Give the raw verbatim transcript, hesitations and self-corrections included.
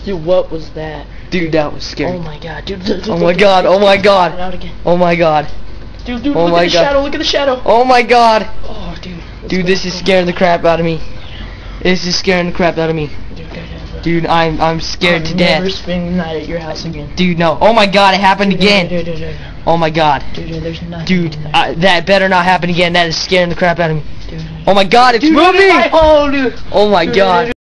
Dude, what was that? Dude, that was scary. Oh my god, dude. dude, dude Oh my god, oh my god. Out again. Oh my god. Dude, dude, Oh look my at the god. shadow, look at the shadow. Oh my god. Oh, dude. Dude, this is scaring the crap out of me. This is scaring the crap out of me. Dude, dude, dude, Dude, I'm I'm scared to I'm death. never spending the night at your house again. Dude, no. Oh my god, it happened Dude, again. Dude, dude, dude, dude. Oh my god. Dude, dude, there's nothing Dude, in there. I, that better not happen again. That is scaring the crap out of me. Dude, dude. Oh my god, it's Dude, moving! my hole, dude. Oh my Dude, god. dude,